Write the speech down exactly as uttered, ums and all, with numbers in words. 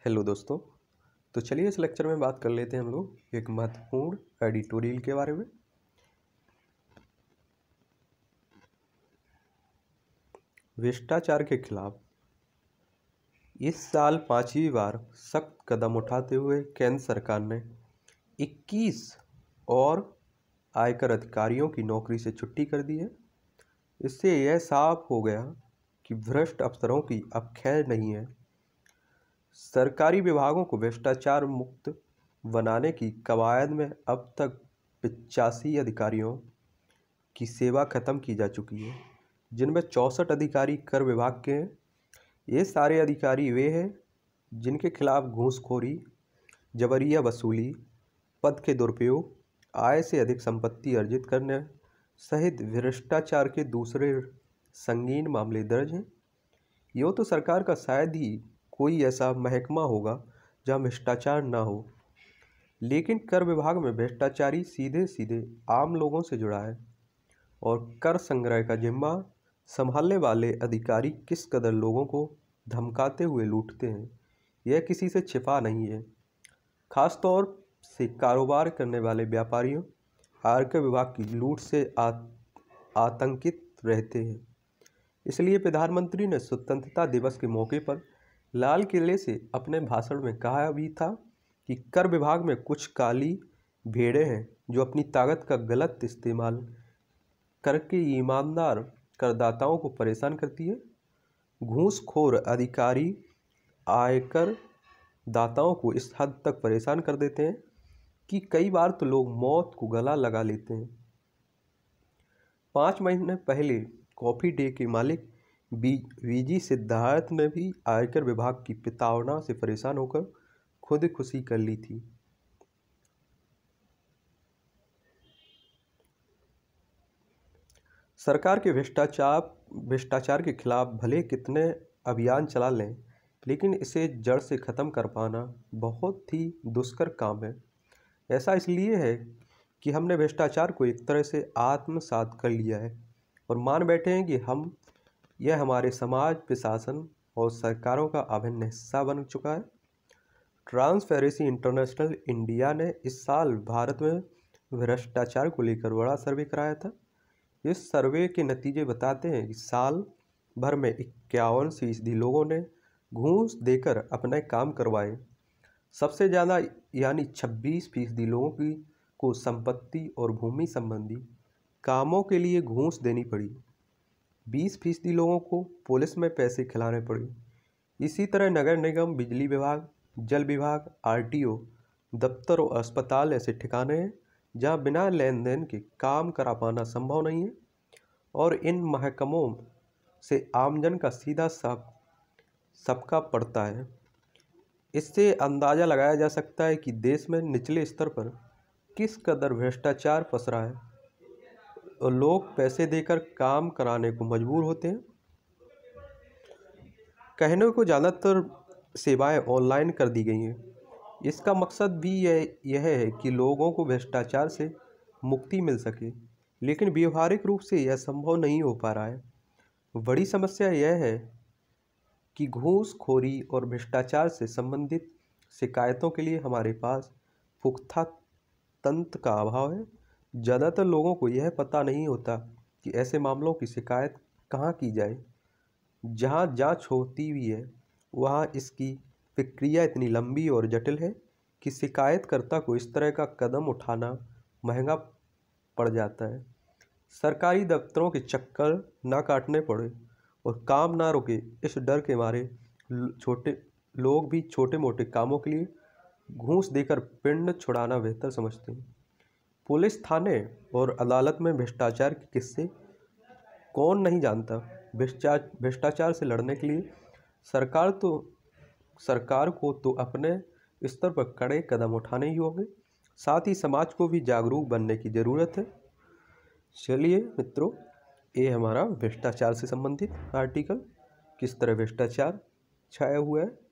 Hello दोस्तों। तो चलिए इस लेक्चर में बात कर लेते हैं हम लोग एक महत्वपूर्ण एडिटोरियल के बारे में। भ्रष्टाचार के खिलाफ इस साल पांचवी बार सख्त कदम उठाते हुए केंद्र सरकार ने इक्कीस और आयकर अधिकारियों की नौकरी से छुट्टी कर दी है। इससे यह साफ हो गया कि भ्रष्ट अफसरों की अब खैर नहीं है। सरकारी विभागों को भ्रष्टाचार मुक्त बनाने की कवायद में अब तक पिचासी अधिकारियों की सेवा खत्म की जा चुकी है, जिनमें चौंसठ अधिकारी कर विभाग के हैं। ये सारे अधिकारी वे हैं जिनके खिलाफ घूसखोरी, जबरिया वसूली, पद के दुरुपयोग, आय से अधिक संपत्ति अर्जित करने सहित भ्रष्टाचार के दूसरे संगीन मामले दर्ज हैं। यूँ तो सरकार का शायद ही कोई ऐसा महकमा होगा जहाँ भ्रष्टाचार ना हो, लेकिन कर विभाग में भ्रष्टाचारी सीधे सीधे आम लोगों से जुड़ा है और कर संग्रह का जिम्मा संभालने वाले अधिकारी किस कदर लोगों को धमकाते हुए लूटते हैं, यह किसी से छिपा नहीं है। खास तौर से कारोबार करने वाले व्यापारियों आयकर विभाग की लूट से आ, आतंकित रहते हैं। इसलिए प्रधानमंत्री ने स्वतंत्रता दिवस के मौके पर लाल किले से अपने भाषण में कहा भी था कि कर विभाग में कुछ काली भेड़ें हैं जो अपनी ताकत का गलत इस्तेमाल करके ईमानदार करदाताओं को परेशान करती है। घूसखोर अधिकारी आयकर दाताओं को इस हद तक परेशान कर देते हैं कि कई बार तो लोग मौत को गला लगा लेते हैं। पाँच महीने पहले कॉफ़ी डे के मालिक वीजी सिद्धार्थ ने भी आयकर विभाग की प्रताड़ना से परेशान होकर खुदकुशी कर ली थी। सरकार के भ्रष्टाचार भ्रष्टाचार के खिलाफ भले कितने अभियान चला लें, लेकिन इसे जड़ से ख़त्म कर पाना बहुत ही दुष्कर काम है। ऐसा इसलिए है कि हमने भ्रष्टाचार को एक तरह से आत्मसात कर लिया है और मान बैठे हैं कि हम यह हमारे समाज, प्रशासन और सरकारों का अभिन्न हिस्सा बन चुका है। ट्रांसपेरेंसी इंटरनेशनल इंडिया ने इस साल भारत में भ्रष्टाचार को लेकर बड़ा सर्वे कराया था। इस सर्वे के नतीजे बताते हैं कि साल भर में इक्यावन फीसदी लोगों ने घूस देकर अपने काम करवाए। सबसे ज़्यादा यानी छब्बीस फीसदी लोगों की को संपत्ति और भूमि संबंधी कामों के लिए घूस देनी पड़ी। बीस फीसदी लोगों को पुलिस में पैसे खिलाने पड़े। इसी तरह नगर निगम, बिजली विभाग, जल विभाग, आरटीओ दफ्तर और अस्पताल ऐसे ठिकाने हैं जहां बिना लेन देन के काम करा पाना संभव नहीं है और इन महकमों से आमजन का सीधा सब सबका पड़ता है। इससे अंदाज़ा लगाया जा सकता है कि देश में निचले स्तर पर किस कदर भ्रष्टाचार पसरा है और लोग पैसे देकर काम कराने को मजबूर होते हैं। कहने को ज़्यादातर सेवाएं ऑनलाइन कर दी गई हैं। इसका मकसद भी यह यह है कि लोगों को भ्रष्टाचार से मुक्ति मिल सके, लेकिन व्यवहारिक रूप से यह संभव नहीं हो पा रहा है। बड़ी समस्या यह है कि घूसखोरी और भ्रष्टाचार से संबंधित शिकायतों के लिए हमारे पास पुख्ता तंत्र का अभाव है। ज़्यादातर लोगों को यह पता नहीं होता कि ऐसे मामलों की शिकायत कहाँ की जाए। जहाँ जांच होती भी है वहाँ इसकी प्रक्रिया इतनी लंबी और जटिल है कि शिकायतकर्ता को इस तरह का कदम उठाना महंगा पड़ जाता है। सरकारी दफ्तरों के चक्कर ना काटने पड़े और काम ना रुके, इस डर के मारे छोटे लोग भी छोटे मोटे कामों के लिए घूस देकर पिंड छुड़ाना बेहतर समझते हैं। पुलिस, थाने और अदालत में भ्रष्टाचार के किस्से कौन नहीं जानता। भ्रष्टाचार भ्रष्टाचार से लड़ने के लिए सरकार तो सरकार को तो अपने स्तर पर कड़े कदम उठाने ही होंगे, साथ ही समाज को भी जागरूक बनने की ज़रूरत है। चलिए मित्रों, ये हमारा भ्रष्टाचार से संबंधित आर्टिकल, किस तरह भ्रष्टाचार छाया हुआ है